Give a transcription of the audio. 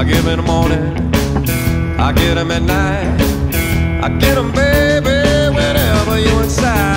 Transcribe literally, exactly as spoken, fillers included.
give in the morning, I get them at night. I get them, baby, whenever you're inside.